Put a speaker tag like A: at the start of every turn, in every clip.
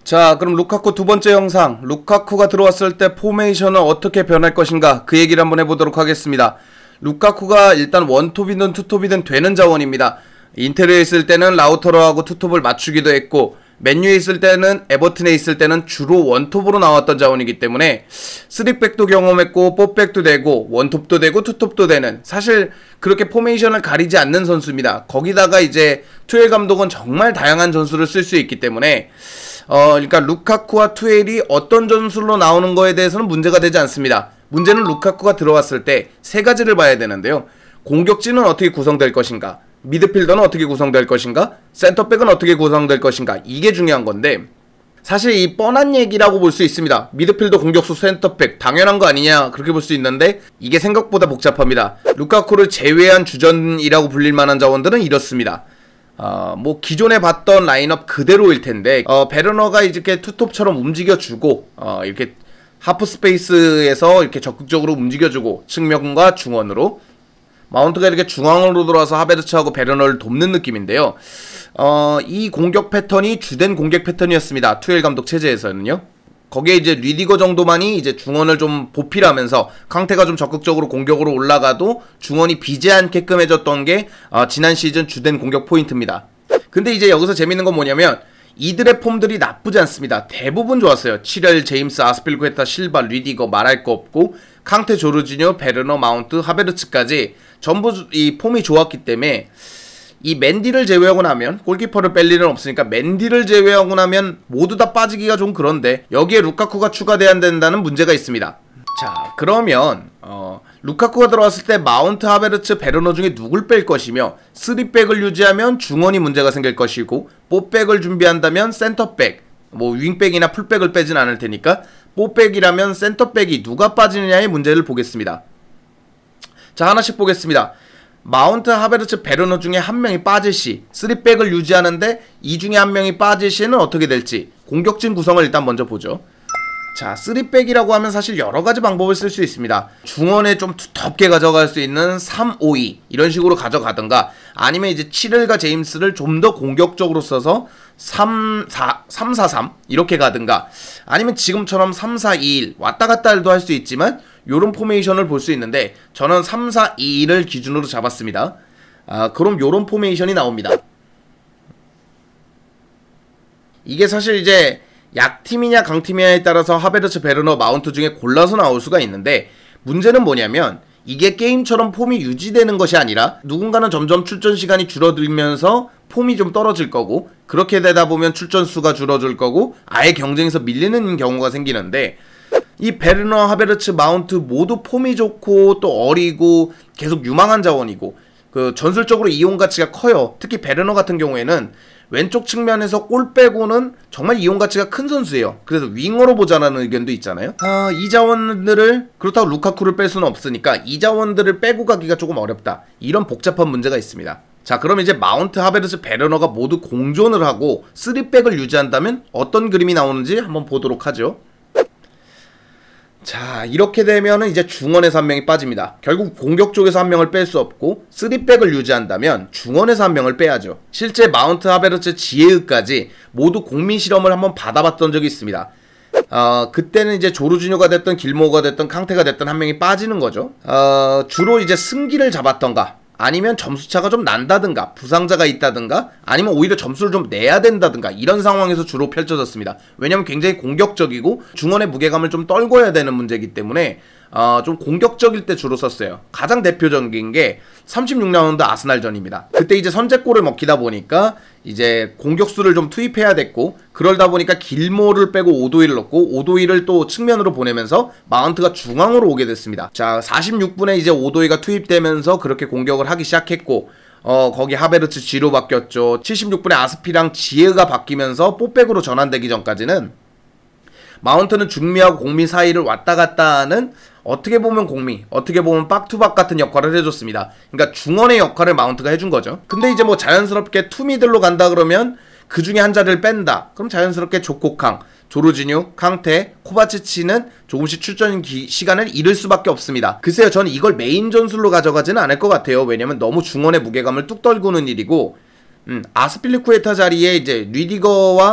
A: 자, 그럼 루카쿠 두 번째 영상, 루카쿠가 들어왔을 때 포메이션은 어떻게 변할 것인가, 그 얘기를 한번 해보도록 하겠습니다. 루카쿠가 일단 원톱이든 투톱이든 되는 자원입니다. 인테리어에 있을 때는 라우터로하고 투톱을 맞추기도 했고, 맨유에 있을 때는, 에버튼에 있을 때는 주로 원톱으로 나왔던 자원이기 때문에 3백도 경험했고 4백도 되고 원톱도 되고 투톱도 되는, 사실 그렇게 포메이션을 가리지 않는 선수입니다. 거기다가 이제 투엘 감독은 정말 다양한 전술을 쓸 수 있기 때문에 그러니까 루카쿠와 투엘이 어떤 전술로 나오는 거에 대해서는 문제가 되지 않습니다. 문제는 루카쿠가 들어왔을 때 세 가지를 봐야 되는데요. 공격진은 어떻게 구성될 것인가, 미드필더는 어떻게 구성될 것인가, 센터백은 어떻게 구성될 것인가, 이게 중요한 건데, 사실 이 뻔한 얘기라고 볼 수 있습니다. 미드필더, 공격수, 센터백 당연한 거 아니냐, 그렇게 볼 수 있는데 이게 생각보다 복잡합니다. 루카쿠를 제외한 주전이라고 불릴 만한 자원들은 이렇습니다. 뭐 기존에 봤던 라인업 그대로일 텐데, 베르너가 이렇게 투톱처럼 움직여주고, 이렇게 하프 스페이스에서 이렇게 적극적으로 움직여주고, 측면과 중원으로, 마운트가 이렇게 중앙으로 들어와서 하베르츠하고 베르너를 돕는 느낌인데요. 이 공격 패턴이 주된 공격 패턴이었습니다. 투엘 감독 체제에서는요. 거기에 이제 리디거 정도만이 이제 중원을 좀 보필하면서 캉테가 좀 적극적으로 공격으로 올라가도 중원이 비지 않게끔 해줬던 게 지난 시즌 주된 공격 포인트입니다. 근데 이제 여기서 재밌는 건 뭐냐면, 이들의 폼들이 나쁘지 않습니다. 대부분 좋았어요. 치렐, 제임스, 아스필구에타, 실바, 리디거 말할 거 없고, 캉테, 조르지뉴, 베르너, 마운트, 하베르츠까지 전부 이 폼이 좋았기 때문에, 이 맨디를 제외하고 나면, 골키퍼를 뺄 일은 없으니까 맨디를 제외하고 나면 모두 다 빠지기가 좀 그런데, 여기에 루카쿠가 추가돼야 된다는 문제가 있습니다. 자, 그러면 루카쿠가 들어왔을 때 마운트, 하베르츠, 베르너 중에 누굴 뺄 것이며, 3백을 유지하면 중원이 문제가 생길 것이고, 4백을 준비한다면 센터백, 뭐 윙백이나 풀백을 빼진 않을 테니까 4백이라면 센터백이 누가 빠지느냐의 문제를 보겠습니다. 자, 하나씩 보겠습니다. 마운트, 하베르츠, 베르너 중에 한 명이 빠질 시, 3백을 유지하는데 이 중에 한 명이 빠질 시는 어떻게 될지, 공격진 구성을 일단 먼저 보죠. 자, 3백이라고 하면 사실 여러가지 방법을 쓸 수 있습니다. 중원에 좀 두텁게 가져갈 수 있는 3-5-2 이런 식으로 가져가든가, 아니면 이제 치렐과 제임스를 좀 더 공격적으로 써서 3-4-3 이렇게 가든가, 아니면 지금처럼 3-4-2-1 왔다갔다도 할 수 있지만 요런 포메이션을 볼 수 있는데, 저는 3-4-2-1을 기준으로 잡았습니다. 그럼 요런 포메이션이 나옵니다. 이게 사실 이제 약팀이냐 강팀이냐에 따라서 하베르츠, 베르너, 마운트 중에 골라서 나올 수가 있는데, 문제는 뭐냐면 이게 게임처럼 폼이 유지되는 것이 아니라 누군가는 점점 출전 시간이 줄어들면서 폼이 좀 떨어질 거고, 그렇게 되다 보면 출전 수가 줄어들 거고 아예 경쟁에서 밀리는 경우가 생기는데, 이 베르너, 하베르츠, 마운트 모두 폼이 좋고 또 어리고 계속 유망한 자원이고, 그 전술적으로 이용 가치가 커요. 특히 베르너 같은 경우에는 왼쪽 측면에서 골 빼고는 정말 이용 가치가 큰 선수예요. 그래서 윙어로 보자라는 의견도 있잖아요. 이 자원들을, 그렇다고 루카쿠를 뺄 수는 없으니까 이 자원들을 빼고 가기가 조금 어렵다, 이런 복잡한 문제가 있습니다. 자, 그럼 이제 마운트, 하베르츠, 베르너가 모두 공존을 하고 3백을 유지한다면 어떤 그림이 나오는지 한번 보도록 하죠. 자, 이렇게 되면은 이제 중원에서 한 명이 빠집니다. 결국 공격 쪽에서 한 명을 뺄 수 없고 3백을 유지한다면 중원에서 한 명을 빼야죠. 실제 마운트, 하베르츠, 지에으까지 모두 공민 실험을 한번 받아봤던 적이 있습니다. 그때는 이제 조르지뉴가 됐든 길모어가 됐든 캉테가 됐든 한 명이 빠지는 거죠. 주로 이제 승기를 잡았던가, 아니면 점수차가 좀 난다든가, 부상자가 있다든가, 아니면 오히려 점수를 좀 내야 된다든가, 이런 상황에서 주로 펼쳐졌습니다. 왜냐면 굉장히 공격적이고 중원의 무게감을 좀 떨궈야 되는 문제이기 때문에 좀 공격적일 때 주로 썼어요. 가장 대표적인 게 36라운드 아스날전입니다. 그때 이제 선제골을 먹히다 보니까 이제 공격수를 좀 투입해야 됐고, 그러다 보니까 길모를 빼고 오도이를 넣고, 오도이를 또 측면으로 보내면서 마운트가 중앙으로 오게 됐습니다. 자, 46분에 이제 오도이가 투입되면서 그렇게 공격을 하기 시작했고, 거기 하베르츠 G로 바뀌었죠. 76분에 아스피랑 지에가 바뀌면서 4백으로 전환되기 전까지는 마운트는 중미하고 공미 사이를 왔다 갔다 하는, 어떻게 보면 공미, 어떻게 보면 박투박 같은 역할을 해줬습니다. 그러니까 중원의 역할을 마운트가 해준 거죠. 근데 이제 뭐 자연스럽게 투미들로 간다 그러면 그 중에 한 자리를 뺀다, 그럼 자연스럽게 조코캉, 조르지뉴, 캉테, 코바치치는 조금씩 출전 시간을 잃을 수밖에 없습니다. 글쎄요, 저는 이걸 메인 전술로 가져가지는 않을 것 같아요. 왜냐면 너무 중원의 무게감을 뚝 떨구는 일이고, 아스필리쿠에타 자리에 이제 리디거와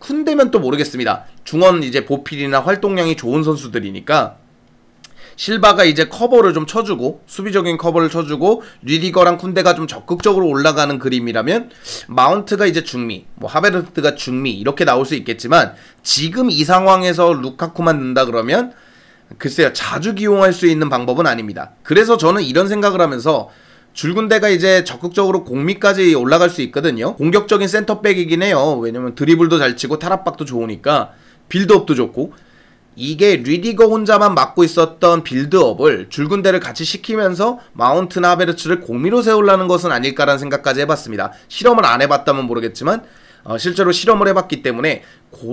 A: 쿤데면 또 모르겠습니다. 중원 이제 보필이나 활동량이 좋은 선수들이니까 실바가 이제 커버를 좀 쳐주고, 수비적인 커버를 쳐주고, 류디거랑 쿤데가 좀 적극적으로 올라가는 그림이라면 마운트가 이제 중미, 뭐 하베르트가 중미 이렇게 나올 수 있겠지만, 지금 이 상황에서 루카쿠만 넣는다 그러면 글쎄요, 자주 기용할 수 있는 방법은 아닙니다. 그래서 저는 이런 생각을 하면서 줄군대가 이제 적극적으로 공미까지 올라갈 수 있거든요. 공격적인 센터백이긴 해요. 왜냐면 드리블도 잘 치고 탈압박도 좋으니까, 빌드업도 좋고. 이게 류디거 혼자만 맡고 있었던 빌드업을 줄군대를 같이 시키면서 마운트나 하베르츠를 공미로 세우려는 것은 아닐까라는 생각까지 해봤습니다. 실험을 안 해봤다면 모르겠지만 실제로 실험을 해봤기 때문에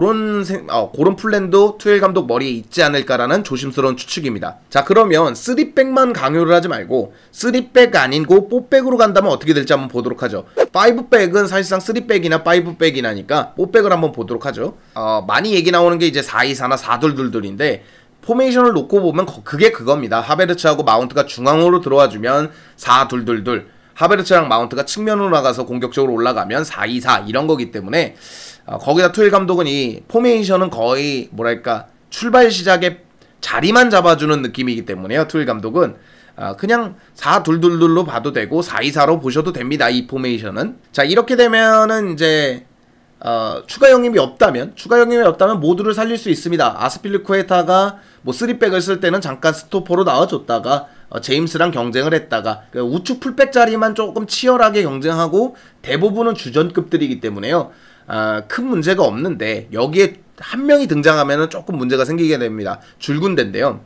A: 그런 플랜도 투엘 감독 머리에 있지 않을까라는 조심스러운 추측입니다. 자, 그러면 3백만 강요를 하지 말고 3백 아니고 4백으로 간다면 어떻게 될지 한번 보도록 하죠. 5백은 사실상 3백이나 5백이나니까 4백을 한번 보도록 하죠. 많이 얘기 나오는 게 이제 4-2-4나 4-2-2인데 포메이션을 놓고 보면 그게 그겁니다. 하베르츠하고 마운트가 중앙으로 들어와주면 4-2-2-2, 하베르츠랑 마운트가 측면으로 나가서 공격적으로 올라가면 4-2-4 이런 거기 때문에 거기다 투엘 감독은 이 포메이션은 거의 뭐랄까 출발 시작에 자리만 잡아주는 느낌이기 때문에요. 투엘 감독은 그냥 4-2-2로 봐도 되고 4-2-4로 보셔도 됩니다. 이 포메이션은. 자, 이렇게 되면은 이제 추가 영입이 없다면 모두를 살릴 수 있습니다. 아스필리쿠에타가 뭐 3백을 쓸 때는 잠깐 스토퍼로 나와줬다가 제임스랑 경쟁을 했다가 우측 풀백 자리만 조금 치열하게 경쟁하고 대부분은 주전급들이기 때문에요. 큰 문제가 없는데 여기에 한 명이 등장하면 조금 문제가 생기게 됩니다. 줄군대인데요.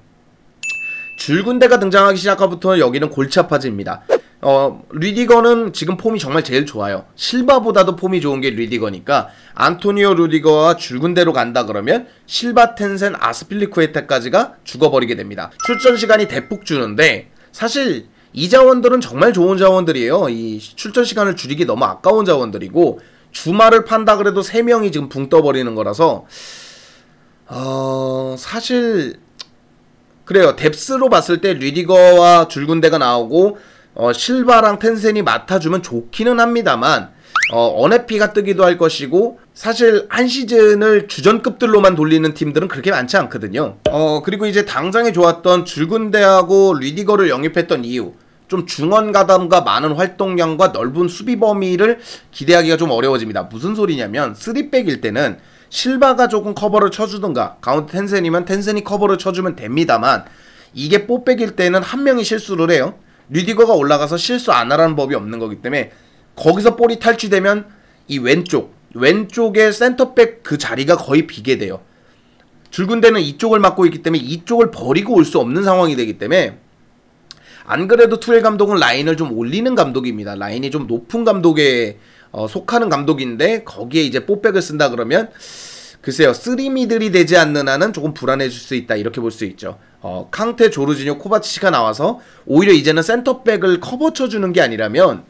A: 줄군대가 등장하기 시작하부터 여기는 골치 아파집니다. 류디거는 지금 폼이 정말 제일 좋아요. 실바보다도 폼이 좋은 게 류디거니까 안토니오 류디거와 줄군대로 간다 그러면 실바, 텐센, 아스필리쿠에타까지가 죽어버리게 됩니다. 출전 시간이 대폭 주는데 사실 이 자원들은 정말 좋은 자원들이에요. 이 출전 시간을 줄이기 너무 아까운 자원들이고 주말을 판다 그래도 3명이 지금 붕 떠버리는 거라서 사실 그래요. 뎁스로 봤을 때 류디거와 줄군대가 나오고 실바랑 텐센이 맡아주면 좋기는 합니다만 어네피가 뜨기도 할 것이고 사실 한 시즌을 주전급들로만 돌리는 팀들은 그렇게 많지 않거든요. 그리고 이제 당장에 좋았던 줄군대하고 류디거를 영입했던 이유, 좀 중원 가담과 많은 활동량과 넓은 수비 범위를 기대하기가 좀 어려워집니다. 무슨 소리냐면 3백일 때는 실바가 조금 커버를 쳐주든가 가운데 텐센이면 텐센이 커버를 쳐주면 됩니다만 이게 4백일 때는 한 명이 실수를 해요. 류디거가 올라가서 실수 안 하라는 법이 없는 거기 때문에 거기서 볼이 탈취되면 이 왼쪽에 센터백 그 자리가 거의 비게 돼요. 줄군대는 이쪽을 맡고 있기 때문에 이쪽을 버리고 올 수 없는 상황이 되기 때문에 안 그래도 투엘 감독은 라인을 좀 올리는 감독입니다. 라인이 좀 높은 감독에 속하는 감독인데 거기에 이제 4백을 쓴다 그러면 글쎄요, 3미들이 되지 않는 한은 조금 불안해질 수 있다 이렇게 볼 수 있죠. 캉테, 조르지뇨, 코바치치가 나와서 오히려 이제는 센터백을 커버 쳐주는 게 아니라면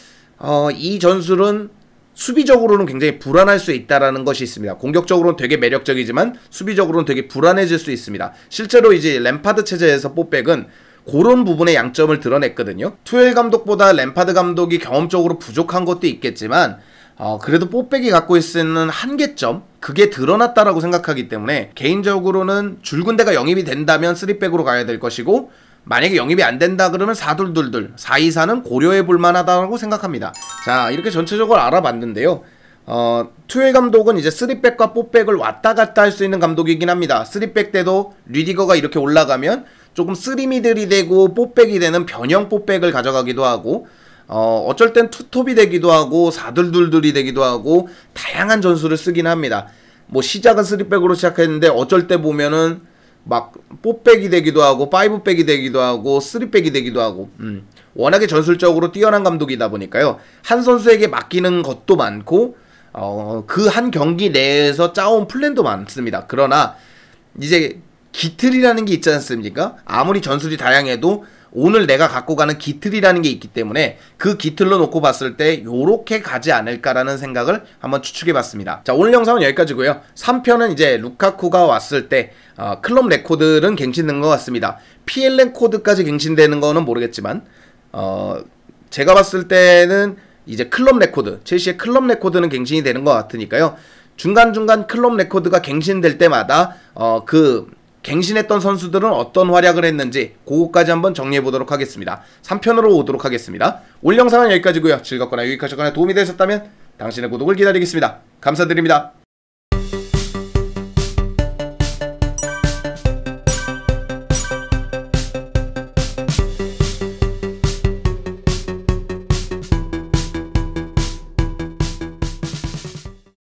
A: 이 전술은 수비적으로는 굉장히 불안할 수 있다라는 것이 있습니다. 공격적으로는 되게 매력적이지만 수비적으로는 되게 불안해질 수 있습니다. 실제로 이제 램파드 체제에서 4백은 그런 부분의 양점을 드러냈거든요. 투엘 감독보다 램파드 감독이 경험적으로 부족한 것도 있겠지만 그래도 4백이 갖고 있는 한계점, 그게 드러났다라고 생각하기 때문에 개인적으로는 줄군대가 영입이 된다면 3백으로 가야 될 것이고 만약에 영입이 안 된다 그러면 4-2-2, 4-2-4는 고려해 볼 만하다고 생각합니다. 자, 이렇게 전체적으로 알아봤는데요. 투엘 감독은 이제 3백과 4백을 왔다 갔다 할 수 있는 감독이긴 합니다. 3백 때도 류디거가 이렇게 올라가면 조금 3미들이 되고 4백이 되는 변형 4백을 가져가기도 하고 어쩔 땐 투톱이 되기도 하고 4-2-2이 되기도 하고 다양한 전술을 쓰긴 합니다. 뭐 시작은 3백으로 시작했는데 어쩔 때 보면은 막 4백이 되기도 하고 5백이 되기도 하고 3백이 되기도 하고 워낙에 전술적으로 뛰어난 감독이다 보니까요. 한 선수에게 맡기는 것도 많고 그 한 경기 내에서 짜온 플랜도 많습니다. 그러나 이제 기틀이라는 게 있지 않습니까? 아무리 전술이 다양해도 오늘 내가 갖고 가는 기틀이라는 게 있기 때문에 그 기틀로 놓고 봤을 때 요렇게 가지 않을까라는 생각을 한번 추측해봤습니다. 자, 오늘 영상은 여기까지고요. 3편은 이제 루카쿠가 왔을 때 클럽 레코드는 갱신된 것 같습니다. PLN 코드까지 갱신되는 거는 모르겠지만 제가 봤을 때는 이제 클럽 레코드, 첼시의 클럽 레코드는 갱신이 되는 것 같으니까요. 중간중간 클럽 레코드가 갱신될 때마다 그 갱신했던 선수들은 어떤 활약을 했는지 그거까지 한번 정리해보도록 하겠습니다. 3편으로 오도록 하겠습니다. 올 영상은 여기까지고요. 즐겁거나 유익하셨거나 도움이 되셨다면 당신의 구독을 기다리겠습니다. 감사드립니다.